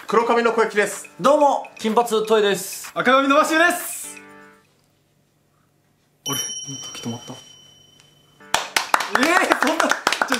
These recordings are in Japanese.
黒髪の小雪です。 どうも金髪トイです。 赤髪のマシューです。あれ時止まった。そんな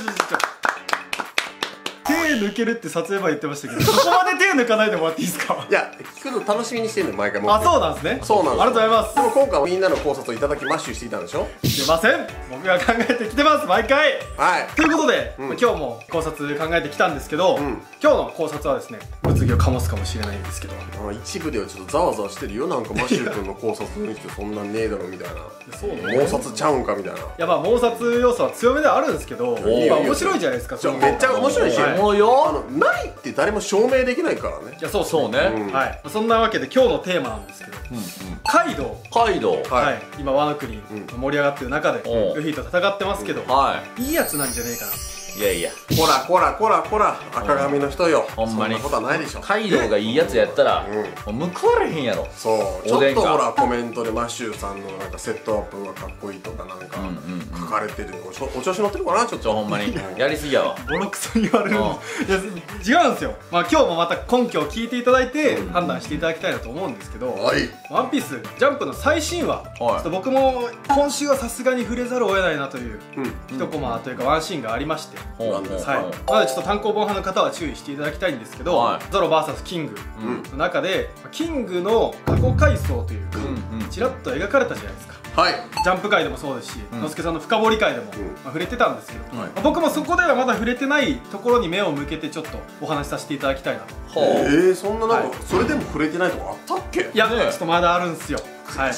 手抜けるって撮影場言ってましたけど、そこまで手抜かないでもらっていいですか。 いや、聞くの楽しみにしてるの毎回もあ、そうなんですね。 そうなんです。 ありがとうございます。 でも今回はみんなの考察をいただきマッシュしていたんでしょ。 すいません、僕が考えてきてます毎回。 はい。 ということで、今日も考察考えてきたんですけど、今日の考察はですね、物議を醸すかもしれないんですけど、 一部ではちょっとざわざわしてるよ。なんかマッシュ君の考察にしてそんなねえだろみたいな。 そうね。 考察ちゃうんかみたいな。 いや、まあ妄察要素は強めではあるんですけど、まあ面白いじゃないですか。 めっちゃ面白いし、 もうよないって誰も証明できないからね。 いや、そうそうね。 はい。そんなわけで今日のテーマなんですけど、カイドウ。はい。今ワノ国盛り上がってる中でルフィと戦ってますけど、いいやつなんじゃねえかな。 いやいや、 こら赤髪の人よ。 ほんまにそんなことはないでしょ。 カイドウがいいやつやったらもう報われへんやろ。 そうちょっとほらコメントでマッシューさんのなんかセットアップがかっこいいとかなんか書かれてる。お調子乗ってるかな。ちょっとほんまにやりすぎやわ。 ボロクソ言われるんです。いや違うんですよ。まあ今日もまた根拠を聞いていただいて判断していただきたいなと思うんですけど、ワンピースジャンプの最新話、ちょっと僕も今週はさすがに触れざるを得ないなという一コマというかワンシーンがありまして、なのでちょっと単行本派の方は注意していただきたいんですけど、ゾロ VS キングの中でキングの過去回想というかちらっと描かれたじゃないですか。ジャンプ界でもそうですし、のすけさんの深掘り界でも触れてたんですけど、僕もそこではまだ触れてないところに目を向けてちょっとお話しさせていただきたいなと。 そんななんかそれでも触れてないとこあったっけ。 いや、ちょっとまだあるんですよ。はい。い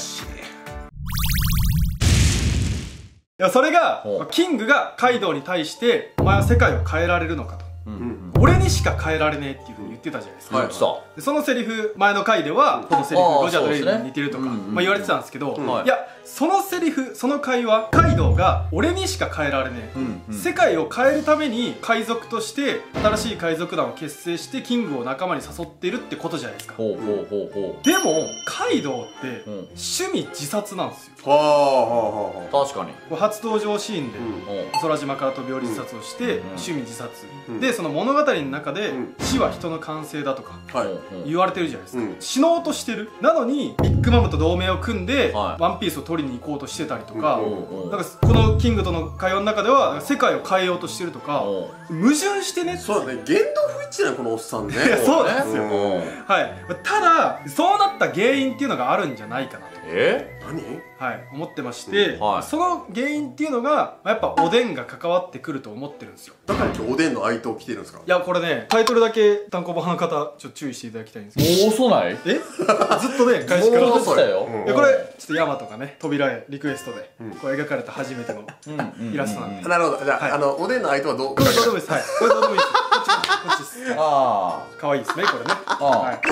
や、それがキングがカイドウに対して「お前は世界を変えられるのか」と「俺にしか変えられねえ」っていうふうに言ってたじゃないですか。でそのセリフ前の回ではこのセリフロジャーとレイに似てるとか言われてたんですけど、いやそのセリフその会話、カイドウが「俺にしか変えられねえ」世界を変えるために海賊として新しい海賊団を結成してキングを仲間に誘ってるってことじゃないですか。でもカイドウって趣味自殺なんですよ。 確かに初登場シーンで空島から飛び降り自殺をして趣味自殺で、その物語の中で死は人の完成だとか言われてるじゃないですか。死のうとしてる。なのにビッグマムと同盟を組んでワンピースを取りに行こうとしてたりとか、なんかこのキングとの会話の中では世界を変えようとしてるとか、矛盾してね。 そうだね、言動不一致なこのおっさんね。 そうなんですよ。はい。ただそうなった原因っていうのがあるんじゃないかなと何？ はい、思ってまして、その原因っていうのがやっぱおでんが関わってくると思ってるんですよ。 だから今日おでんの愛党来てるんですか？ いや、これね、タイトルだけ単行本派の方ちょっと注意していただきたいんですけど。 もう遅ない？ ずっとね、開始からもう遅いよ。 これちょっとヤマとかね、扉へリクエストでこう描かれた初めてのイラストなんで。 なるほど。じゃあおでんの愛党はどう？ これどうでもいいです。はい、これどうでもいいです。こっちです。可愛いですね、これね。はい、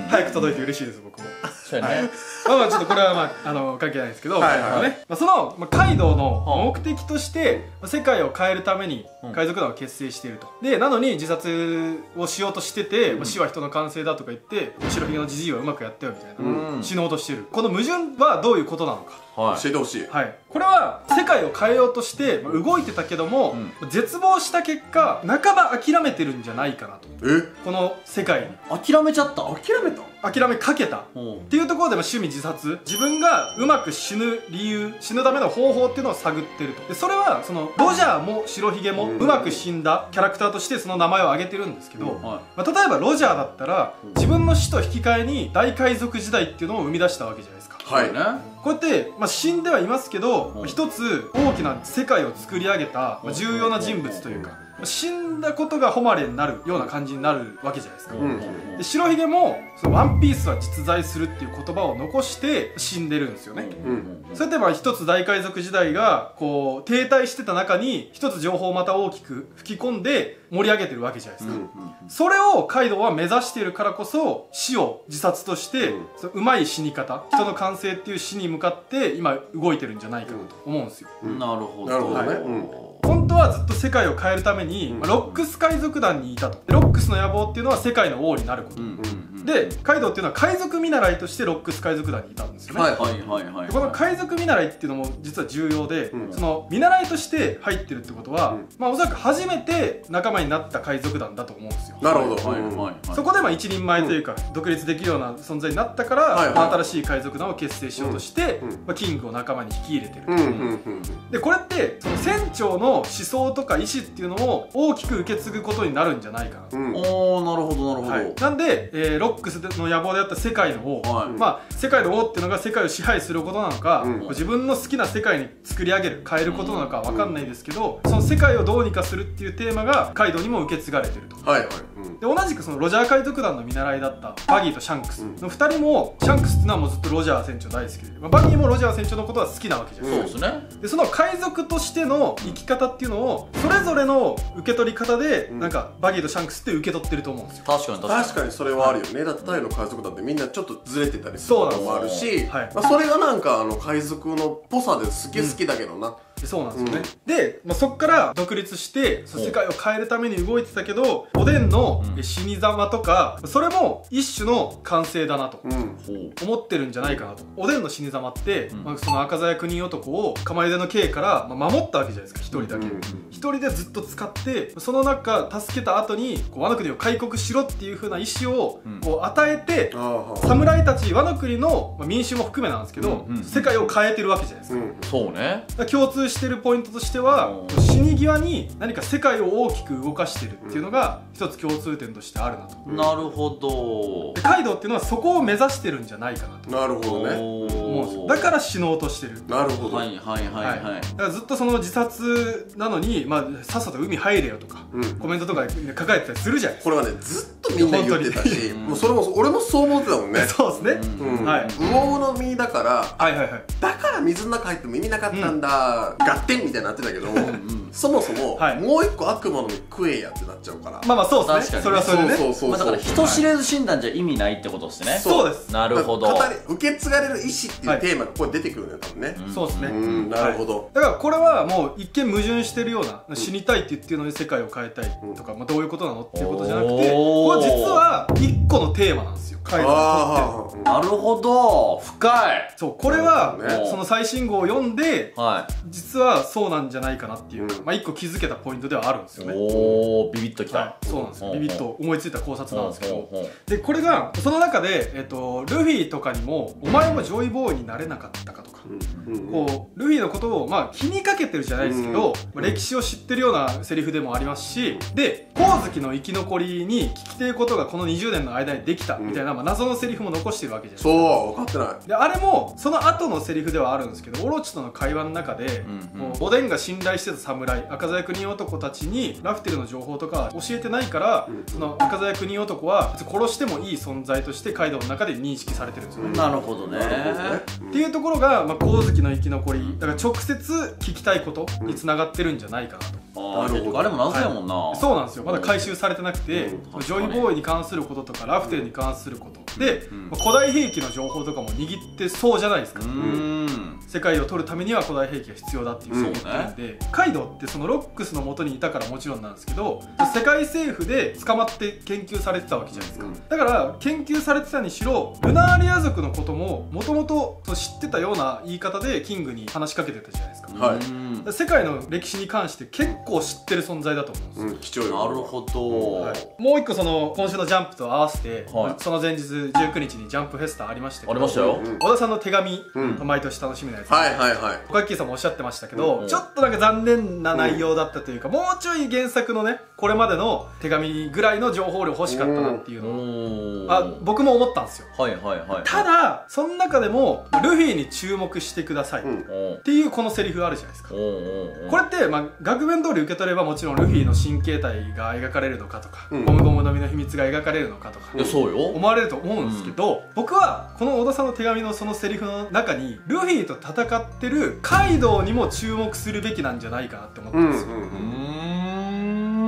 早く届いて嬉しいです、僕も。 そうやね。 まあちょっとこれは関係ないですけど、そのカイドウの目的として世界を変えるために海賊団を結成していると。でなのに自殺をしようとしてて、死は人の完成だとか言って白ひげのジジイはうまくやったよみたいな、死のうとしてる。この矛盾はどういうことなのか教えてほしい。 これは世界を変えようとして動いてたけども、絶望した結果半ば諦めてるんじゃないかなと。この世界に諦めちゃった。 諦めかけたっていうところで趣味自殺、自分がうまく死ぬ理由、死ぬための方法っていうのを探ってると。でそれはそのロジャーも白ひげもうまく死んだキャラクターとしてその名前を挙げてるんですけど、例えばロジャーだったら自分の死と引き換えに大海賊時代っていうのを生み出したわけじゃないですか。こうやって、死んではいますけど、一つ大きな世界を作り上げた重要な人物というか、死んだことが誉れになるような感じになるわけじゃないですか。で白ひげもそのワンピースは実在するっていう言葉を残して死んでるんですよね。そうやって一つ大海賊時代がこう停滞してた中に一つ情報をまた大きく吹き込んで盛り上げてるわけじゃないですか。それをカイドウは目指しているからこそ死を自殺としてうまい死に方、人の完成っていう死に向かって今動いてるんじゃないかなと思うんですよ。 なるほどね。 本当はずっと世界を変えるために、ロックス海賊団にいたと。でロックスの野望っていうのは世界の王になること、でカイドウっていうのは海賊見習いとしてロックス海賊団にいたんですよね。 はいはいはいはい。 この海賊見習いっていうのも実は重要で、その見習いとして入ってるってことは、まあおそらく初めて仲間になった海賊団だと思うんですよ。 なるほど。 そこでまあ一人前というか、独立できるような存在になったから、まあ新しい海賊団を結成しようとして、まあキングを仲間に引き入れてる。でこれってその船長の思想とか意思っていうのを大きく受け継ぐことになるんじゃないかなと。 おお、なるほどなるほど。 なんで、ロックスの野望であった世界の王、まあ世界の王っていうのが世界を支配することなのか、自分の好きな世界に作り上げる変えることなのかわかんないですけど、その世界をどうにかするっていうテーマがカイドウにも受け継がれてると。で同じくそのロジャー海賊団の見習いだったバギーとシャンクスの2人も、シャンクスっていうのはもうずっとロジャー船長大好きで、まあ、バギーもロジャー船長のことは好きなわけじゃないですか。そうですね。でその海賊としての生き方っていうのをそれぞれの受け取り方で、なんかバギーとシャンクスって受け取ってると思うんですよ。 確かに確かにそれはあるよね。だってタイの海賊団ってみんなちょっとずれてたりするのもあるし、まあそれがなんか海賊のっぽさで好きだけどな。 そうなんですよね。で、まあ、そっから独立して世界を変えるために動いてたけど、おでんの死に様とかそれも一種の完成だなと思ってるんじゃないかなと。おでんの死に様って、まあ、その赤鞘国男を釜茹での刑から守ったわけじゃないですか。一人だけ一人でずっと使って、その中助けた後にワノ国を開国しろっていう風な意思をこう与えて、侍たちワノ国の民衆も含めなんですけど、世界を変えてるわけじゃないですか。 そうね。 共通してるポイントとしては、死に際に何か世界を大きく動かしてるっていうのが一つ共通点としてあるなと。 なるほど。 でカイドウっていうのはそこを目指してるんじゃないかなと。 なるほどね。 思うんですよ。だから死のうとしてる。 なるほど。 はいはいはいはい。 だからずっとその自殺なのに、まあさっさと海入れよとかコメントとかで書かれてたりするじゃないですか。 これはねずっとみんな言ってたし、もうそれも俺もそう思ってたもんね。 そうですね。 魚の実だから、だから水の中入っても意味なかったんだ、ガッテンみたいになってたけど、そもそももう一個悪魔の実食えやってなっちゃうから。 まあまあそうですね。それはそれでね。 だから人知れず死んだんじゃ意味ないってことですね。 そうです。 なるほど。 受け継がれる意志っていうテーマがここに出てくるのよ多分ね。 そうですね。 なるほど。 だからこれはもう一見矛盾してるような、死にたいって言ってるのに世界を変えたいとか、まあどういうことなのっていうことじゃなくて、これは実は一個のテーマなんですよ。カイドウにとって。 なるほど、深い。 そう、これはその最新号を読んで、実はそうなんじゃないかなっていう、まあ一個気づけたポイントではあるんですよね。 おお、ビビッときた。 そうなんですよ。ビビッと思いついた考察なんですけど、でこれがその中でルフィとかにもお前もジョイボーイになれなかったかとか、こうルフィのことをまあ気にかけてるじゃないですけど、歴史を知ってるようなセリフでもありますし、で光月の生き残りに聞きてることがこの20年の間にできたみたいな、まあ謎のセリフも残してるわけじゃないですか。 そう分かってない。 であれもその後のセリフではあるんですけど、オロチとの会話の中で、おでんが信頼してた侍赤鞘国男たちにラフテルの情報とか教えてないから、その赤鞘国男は殺してもいい存在としてカイドウの中で認識されてるんですよね。 なるほどね。 っていうところが、まあ、光月の生き残りだから直接聞きたいことにつながってるんじゃないかなと。 あれも謎やもんな。 そうなんですよ。まだ回収されてなくて、ジョイボーイに関することとかラフテルに関することで、古代兵器の情報とかも握ってそうじゃないですか。世界を取るためには古代兵器が必要だっていうそう言ってるんで、カイドウってそのロックスの元にいたからもちろんなんですけど、世界政府で捕まって研究されてたわけじゃないですか。だから研究されてたにしろ、ルナーリア族のことももともと知ってたような言い方でキングに話しかけてたじゃないですか。世界の歴史に関して結構知ってる存在だと思うんですよ。 なるほど。 もう一個その今週のジャンプと合わせて、その前日19日にジャンプフェスタありましたけど、 ありましたよ。 小田さんの手紙、毎年楽しみなやつ、おかっきーさんもおっしゃってましたけど、ちょっとなんか残念な内容だったというか、もうちょい原作のねこれまでの手紙ぐらいの情報量欲しかったなっていうのを僕も思ったんですよ。ただその中でもルフィに注目してくださいっていうこのセリフあるじゃないですか。これってまあ額面通り受け取ればもちろんルフィの神経体が描かれるのかとか、ゴムゴムの実の秘密が描かれるのかとか思われると思うんですけど、僕はこの小田さんの手紙のそのセリフの中にルフィと戦ってるカイドウにも注目するべきなんじゃないかなって思ったんですよ。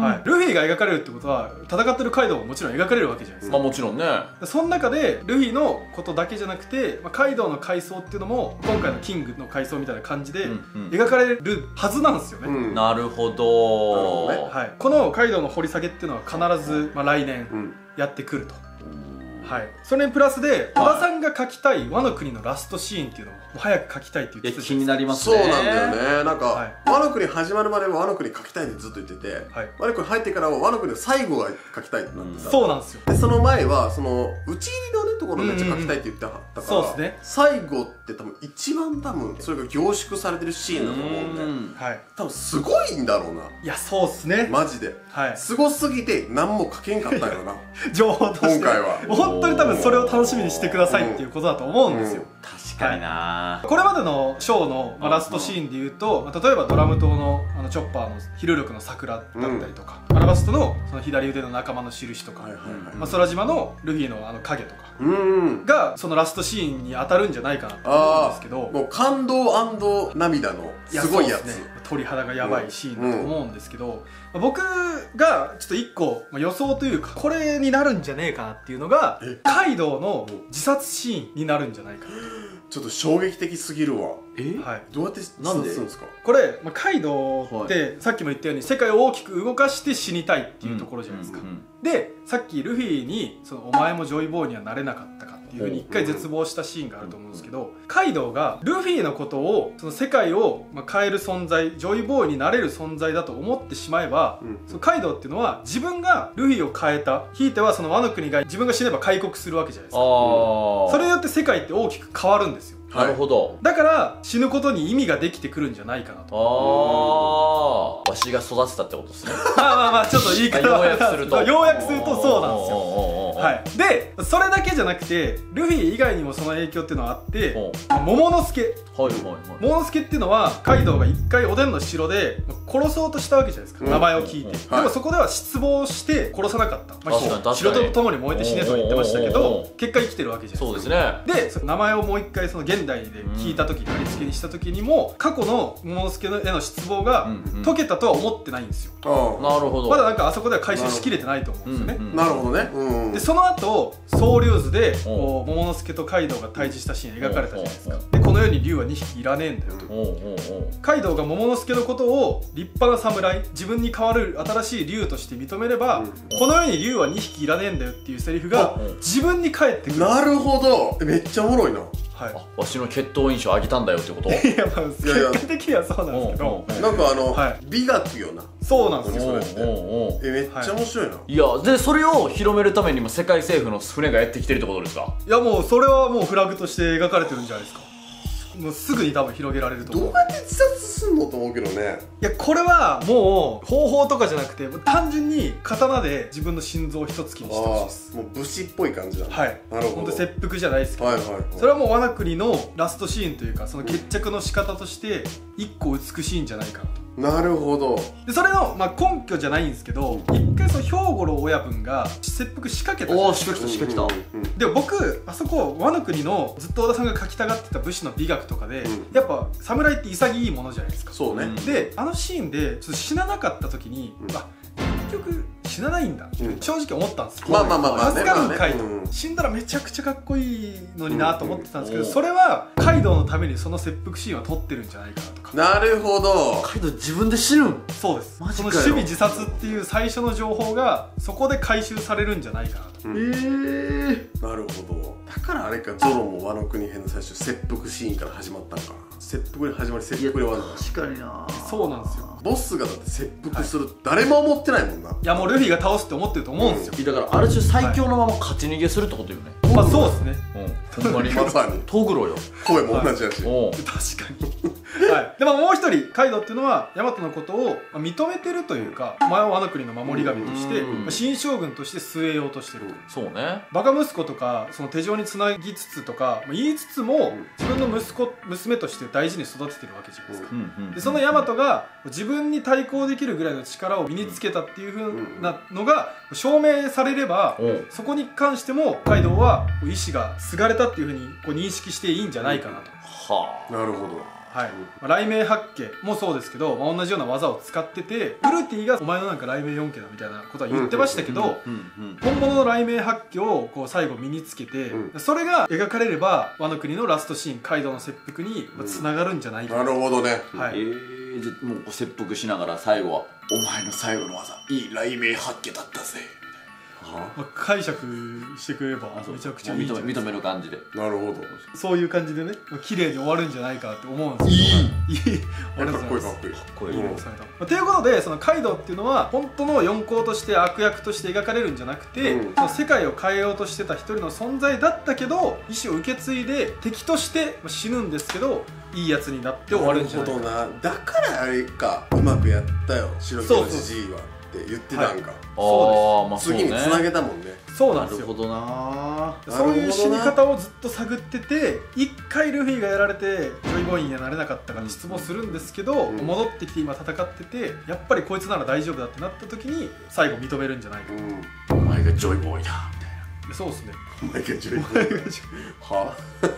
はい、ルフィが描かれるってことは戦ってるカイドウももちろん描かれるわけじゃないですか。 まあもちろんね。 その中でルフィのことだけじゃなくて、カイドウの階層っていうのも今回のキングの階層みたいな感じで描かれるはずなんですよね。 なるほど。 はい、このカイドウの掘り下げっていうのは必ず、来年やってくると。はい、それにプラスで戸田さんが描きたいワノ国のラストシーンっていうのも早く描きたいって言ってた。 気になりますね。 そうなんだよね。なんか、ワノ国始まるまではワノ国描きたいってずっと言ってて、ワノ国入ってからはワノ国の最後が描きたいってなってさ、 そうなんですよ。 でその前はその打ち入りのねところめっちゃ描きたいって言ってはったから、 そうですね。 最後って多分一番それが凝縮されてるシーンだと思うんで、多分すごいんだろうな。 いや、そうっすね。 マジで。すごすぎて何も描けんかったんやろな。 情報として。 今回は。 本当に多分それを楽しみにしてくださいっていうことだと思うんですよ。 確かにな。 これまでのショーのラストシーンでいうと、例えばドラム島のチョッパーのヒルルクの桜だったりとか、アラバストのその左腕の仲間の印とか、空島のルフィの影とかがそのラストシーンに当たるんじゃないかなと思うんですけど、 もう感動&涙のすごいやつ。 鳥肌がやばいシーンだと思うんですけど、僕がちょっと一個予想というかこれになるんじゃねえかなっていうのがカイドウの自殺シーンになるんじゃないかな。 ちょっと衝撃的すぎるわ。 はい、 どうやって自殺するんですか？ これ、カイドウってさっきも言ったように世界を大きく動かして死にたいっていうところじゃないですか。でさっきルフィにお前もジョイボーイにはなれなかったかっていうふうに一回絶望したシーンがあると思うんですけど、カイドウがルフィのことをその世界を変える存在、ジョイボーイになれる存在だと思ってしまえば、そのカイドウっていうのは自分がルフィを変えた、ひいてはそのワノ国が自分が死ねば開国するわけじゃないですか。それによって世界って大きく変わるんですよ。 なるほど。 だから死ぬことに意味ができてくるんじゃないかなと。 わしが育てたってことですね。 まあちょっと言い方要約するとそうなんですよ。はい。でそれだけじゃなくてルフィ以外にもその影響っていうのはあって、桃之助。桃之助っていうのはカイドウが一回おでんの城で殺そうとしたわけじゃないですか、名前を聞いて。でもそこでは失望して殺さなかった。城とともに燃えて死ねとは言ってましたけど、結果生きてるわけじゃないですか。そうですね。で名前をもう一回その現代で聞いた時、貼り付けにした時にも過去の桃之助への失望が解けたとは思ってないんですよ。 なるほど。 まだなんかあそこでは回収しきれてないと思うんですよね。 なるほどね。 でその後総龍図で桃之助とカイドウが対峙したシーン描かれたじゃないですか。でこの世に龍は2匹いらねえんだよと。カイドウが桃之助のことを立派な侍、自分に代わる新しい龍として認めれば、この世に龍は2匹いらねえんだよっていうセリフが自分に返ってくる。 なるほど。めっちゃおもろいな。 はい、 わしの血統印象上げたんだよってこと？ いや、まあ結果的にはそうなんですけど、 なんか美学よな。 そうなんですよ。 めっちゃ面白いな。 いや、でそれを広めるためにも世界政府の船がやってきてるってことですか？ いや、もうそれはもうフラグとして描かれてるんじゃないですか。もうすぐに多分広げられると思う。 どうやって自殺すんのと思うけどね。 いや、これはもう方法とかじゃなくて単純に刀で自分の心臓を一突きにしてほしいです。 もう武士っぽい感じだね。 はい、なるほど。本当切腹じゃないですけど、それはもうワノ国のラストシーンというかその決着の仕方として一個美しいんじゃないかなと。 なるほど。 でそれの、根拠じゃないんですけど、一回その兵五郎親分が切腹仕掛けたじゃないですか。 仕掛けた。 で僕あそこワノ国のずっと小田さんが書きたがってた武士の美学とかで、やっぱ侍って潔いものじゃないですか。 そうね。 であのシーンでちょっと死ななかった時に、結局死なないんだ、正直思ったんですよ。助かるんかいと、死んだらめちゃくちゃかっこいいのになと思ってたんですけど、それはカイドウのためにその切腹シーンを撮ってるんじゃないかなとか。 なるほど。 カイドウ自分で死ぬん？ そうです。その守備自殺っていう最初の情報がそこで回収されるんじゃないかなと。 なるほど。だからあれか、ゾロもワノ国編の最初切腹シーンから始まったんか。切腹に始まり切腹で終わるの。 確かにな。 そうなんですよ。 ボスがだって切腹する、誰も思ってないもんな。いや、もうルフィが倒すって思ってると思うんですよ。 だからある種最強のまま勝ち逃げするってことよね。 まあそうですね。 ほんまにまさにトグロよ。 声も同じやし。 確かに。でももう一人カイドウっていうのはヤマトのことを認めてるというか、前はワノ国の守り神として新将軍として据えようとしてる。 そうね。 バカ息子とかその手錠につなぎつつとか言いつつも、自分の息子娘として大事に育ててるわけじゃないですか。でそのヤマトが自分に対抗できるぐらいの力を身につけたっていう風なのが証明されれば、そこに関してもカイドウは意志がすがれたっていう風に認識していいんじゃないかなと。 なるほど。 はい、雷鳴八家もそうですけど、同じような技を使ってて、ウルティがお前のなんか雷鳴4家だみたいなことは言ってましたけど、本物の雷鳴八家をこう最後身につけて、それが描かれればワノ国のラストシーンカイドウの切腹につながるんじゃないかな。 なるほどね。 はい、 じゃもう切腹しながら最後は「お前の最後の技いい雷鳴八家だったぜ」 解釈してくれればめちゃくちゃいいじゃないですか。 認める感じで。 なるほど。 そういう感じでね、綺麗に終わるんじゃないかって思うんですけど、いいありがとうございます。 かっこいいかっこいい。 ということで、そのカイドウっていうのは本当の四皇として悪役として描かれるんじゃなくて、その世界を変えようとしてた一人の存在だったけど、意志を受け継いで敵として死ぬんですけど、いいやつになって終わるんじゃないか。 なるほどな。だからあれか、うまくやったよ白木のじじいはって言ってたんか。 そうです。次に繋げたもんね。 そうなんですよ。 なるほどな。 そういう死に方をずっと探ってて、一回ルフィがやられてジョイボーイにはなれなかったから失望するんですけど、戻ってきて今戦ってて、やっぱりこいつなら大丈夫だってなった時に最後認めるんじゃないか、 お前がジョイボーイだみたいな。そうですね。 お前がジョイボーイは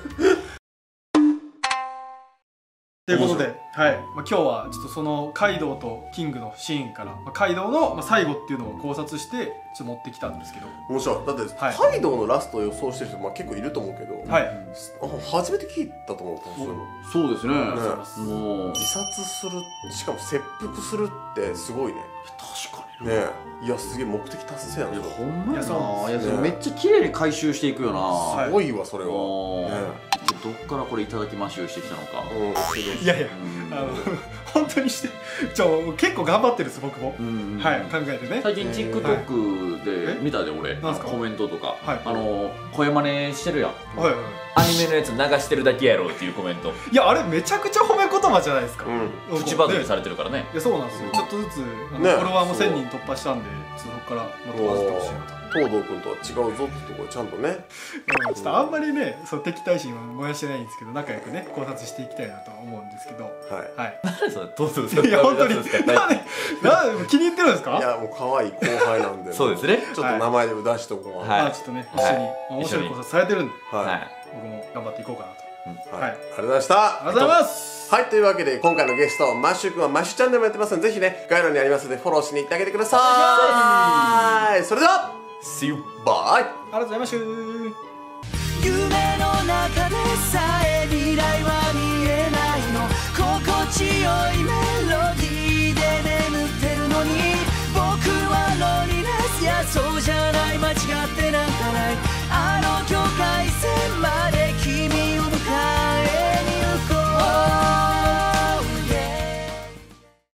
ということで、はい、今日はちょっとそのカイドウとキングのシーンから、カイドウの最後っていうのを考察してちょっと持ってきたんですけど、 面白い。だって、カイドウのラストを予想してる人、結構いると思うけど、 はい、 初めて聞いたと思う。 そうですね。 もう自殺する、しかも切腹するってすごいね。 確かにね。いや、すげえ目的達成やな。 ほんまやな。いや、それめっちゃ綺麗に回収していくよな。 すごいわ、それは。 どっからこれいただきましゅうしてきたのか。 いやいや、本当にして結構頑張ってるんです僕も。はい、考えてね。 最近 TikTok で見たで俺、コメントとか声真似してるやん。アニメのやつ流してるだけやろっていうコメント。 いや、あれめちゃくちゃ褒め言葉じゃないですか。 口バズりされてるからね。 いや、そうなんですよ。ちょっとずつフォロワーも1000人突破したんで、そこからまたバズってほしいなと。 東堂君とは違うぞってところちゃんとね、 ちょっとあんまりね、敵対心は燃やしてないんですけど、仲良くね考察していきたいなとは思うんですけど、はい。 何それ、どうする？ いや、本当に気に入ってるんですか？ いや、もう可愛い後輩なんでそうですね。 ちょっと名前でも出しとこう。 まあちょっとね、一緒に面白い考察されてるんで、 はい、 僕も頑張っていこうかなと。 はい、ありがとうございました。 ありがとうございます。 はい、というわけで今回のゲストマッシュ君はマッシュチャンネルもやってますので、ぜひね概要欄にありますのでフォローしに行ってあげてください。それでは See you, bye。 ありがとうございました。 夢の中でさえ未来は見えないの、心地よいメロディーで眠ってるのに、僕はロリネス、いやそうじゃない、間違って